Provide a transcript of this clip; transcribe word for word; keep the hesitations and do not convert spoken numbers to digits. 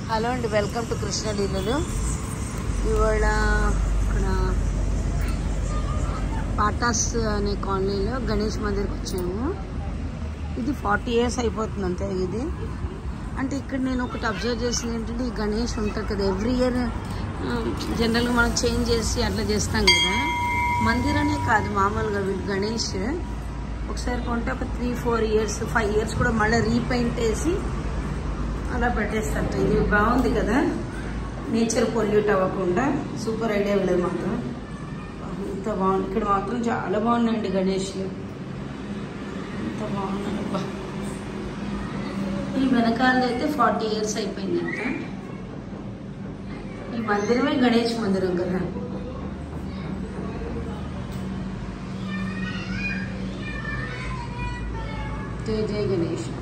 Hello అండి, welcome to కృష్ణలీలలు. ఇవాళ ఇక్కడ పాటాస్ అనే కాలనీలో గణేష్ మందిర్కి వచ్చాము. ఇది ఫార్టీ ఇయర్స్ అయిపోతుంది అంతే. ఇది అంటే ఇక్కడ నేను ఒకటి అబ్జర్వ్ చేసింది ఏంటంటే, ఈ గణేష్ ఉంటారు కదా, ఎవ్రీ ఇయర్ జనరల్గా మనం చేంజ్ చేసి అట్లా చేస్తాం కదా. మందిర్ అనే కాదు, మామూలుగా వీళ్ళు గణేష్ ఒకసారి కొంటే ఒక three four years five years కూడా మళ్ళీ రీపెయింట్ వేసి అలా పెట్టేస్తారట. ఇది బాగుంది కదా, నేచర్ పొల్యూట్ అవ్వకుండా. సూపర్ ఐడియా వీళ్ళది మాత్రం. ఇంత బాగుంది. ఇక్కడ మాత్రం చాలా బాగున్నాయండి గణేష్లు, ఇంత బాగున్నాయి. అబ్బా, ఈ వెనకాలది అయితే ఫార్టీ ఇయర్స్ అయిపోయిందంట. ఈ మందిరమే గణేష్ మందిరం కదా. జై జై గణేష్.